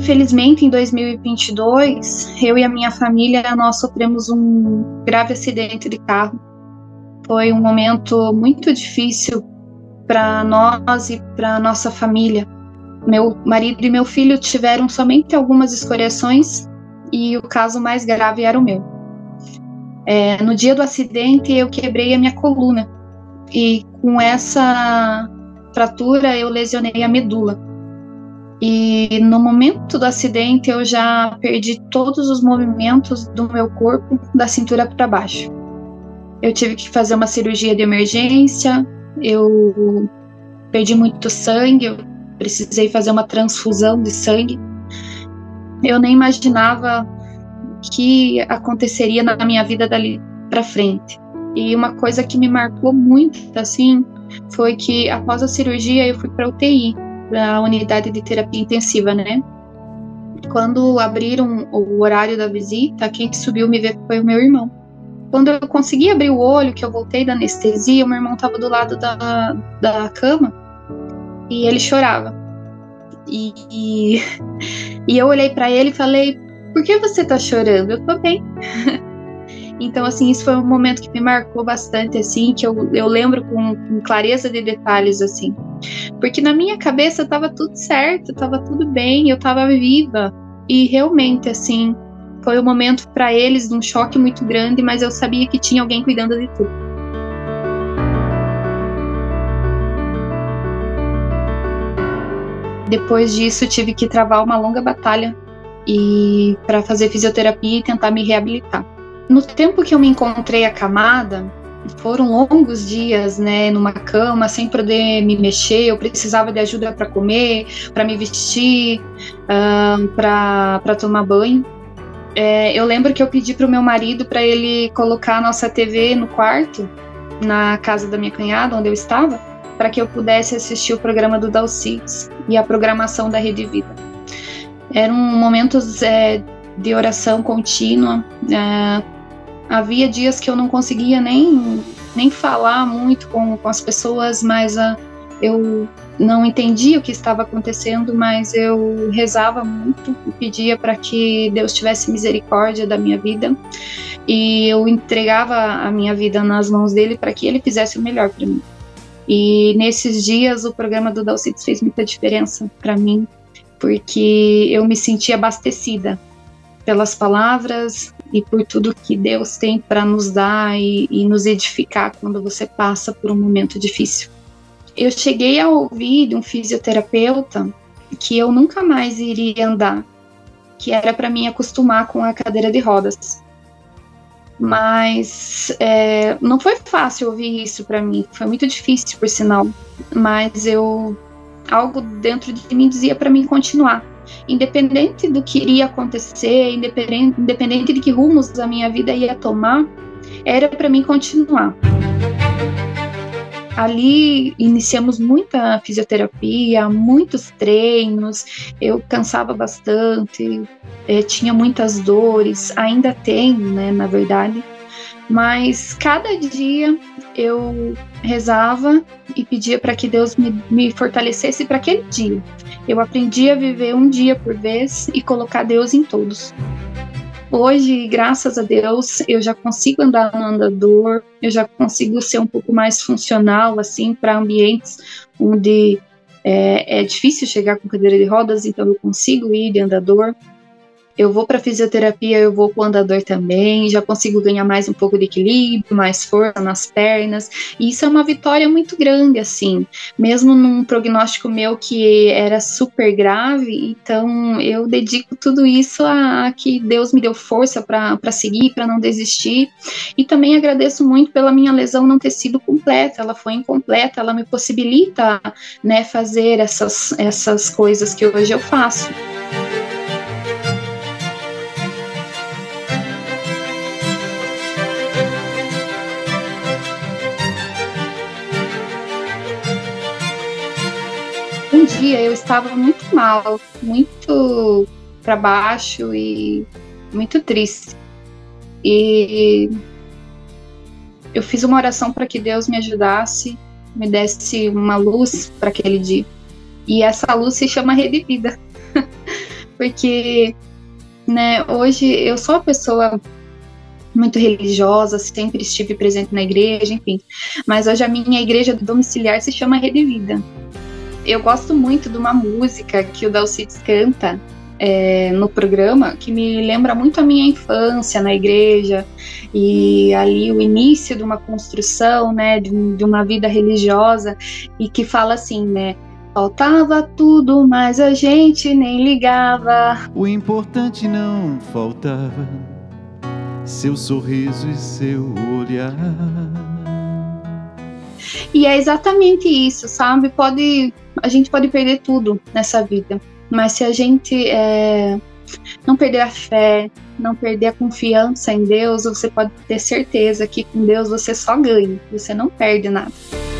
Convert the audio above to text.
infelizmente, em 2022, eu e a minha família, nós sofremos um grave acidente de carro. Foi um momento muito difícil para nós e para nossa família. Meu marido e meu filho tiveram somente algumas escoriações e o caso mais grave era o meu. No dia do acidente, eu quebrei a minha coluna e com essa fratura eu lesionei a medula. E no momento do acidente eu já perdi todos os movimentos do meu corpo, da cintura para baixo. Eu tive que fazer uma cirurgia de emergência, eu perdi muito sangue, eu precisei fazer uma transfusão de sangue. Eu nem imaginava o que aconteceria na minha vida dali para frente. E uma coisa que me marcou muito, assim, foi que após a cirurgia eu fui para UTI, para a unidade de terapia intensiva, né? Quando abriram o horário da visita, quem subiu me ver foi o meu irmão. Quando eu consegui abrir o olho, que eu voltei da anestesia, o meu irmão estava do lado da cama e ele chorava. E eu olhei para ele e falei: por que você tá chorando? Eu tô bem. Então, assim, isso foi um momento que me marcou bastante, assim, que eu lembro com clareza de detalhes, assim. Porque na minha cabeça tava tudo certo, tava tudo bem, eu tava viva. E realmente, assim, foi um momento para eles de um choque muito grande, mas eu sabia que tinha alguém cuidando de tudo. Depois disso, tive que travar uma longa batalha e para fazer fisioterapia e tentar me reabilitar. No tempo que eu me encontrei acamada, foram longos dias, né, numa cama, sem poder me mexer. Eu precisava de ajuda para comer, para me vestir, para tomar banho. Eu lembro que eu pedi para o meu marido para ele colocar a nossa TV no quarto, na casa da minha cunhada, onde eu estava, para que eu pudesse assistir o programa do Dalcides e a programação da Rede Vida. Eram momentos de oração contínua. Havia dias que eu não conseguia nem falar muito com as pessoas, mas eu não entendia o que estava acontecendo, mas eu rezava muito e pedia para que Deus tivesse misericórdia da minha vida, e eu entregava a minha vida nas mãos dele para que ele fizesse o melhor para mim. E nesses dias o programa do Dalcides fez muita diferença para mim, porque eu me senti abastecida pelas palavras e por tudo que Deus tem para nos dar e nos edificar quando você passa por um momento difícil. Eu cheguei a ouvir de um fisioterapeuta que eu nunca mais iria andar, que era para mim acostumar com a cadeira de rodas. Mas não foi fácil ouvir isso para mim, foi muito difícil, por sinal, mas algo dentro de mim dizia para mim continuar. Independente do que iria acontecer, independente de que rumos a minha vida ia tomar, era para mim continuar. Ali iniciamos muita fisioterapia, muitos treinos, eu cansava bastante, tinha muitas dores, ainda tenho, né, na verdade, mas cada dia eu rezava e pedia para que Deus me fortalecesse para aquele dia. Eu aprendi a viver um dia por vez e colocar Deus em todos. Hoje, graças a Deus, eu já consigo andar no andador, eu já consigo ser um pouco mais funcional, assim, para ambientes onde é difícil chegar com cadeira de rodas, então eu consigo ir de andador. Eu vou para fisioterapia, eu vou com o andador também, já consigo ganhar mais um pouco de equilíbrio, mais força nas pernas, e isso é uma vitória muito grande, assim, mesmo num prognóstico meu que era super grave. Então eu dedico tudo isso a que Deus me deu força para seguir, para não desistir, e também agradeço muito pela minha lesão não ter sido completa, ela foi incompleta, ela me possibilita, né, fazer essas coisas que hoje eu faço. Um dia eu estava muito mal, muito para baixo e muito triste. E eu fiz uma oração para que Deus me ajudasse, me desse uma luz para aquele dia. E essa luz se chama Rede Vida. porque, né, hoje eu sou uma pessoa muito religiosa, sempre estive presente na igreja, enfim. Mas hoje a minha igreja domiciliar se chama Rede Vida. Eu gosto muito de uma música que o Dalcides canta no programa, que me lembra muito a minha infância na igreja, e ali o início de uma construção, né, de uma vida religiosa, e que fala assim, né, faltava tudo, mas a gente nem ligava. O importante não faltava, seu sorriso e seu olhar. E é exatamente isso, sabe? A gente pode perder tudo nessa vida, mas se a gente não perder a fé, não perder a confiança em Deus, você pode ter certeza que com Deus você só ganha, você não perde nada.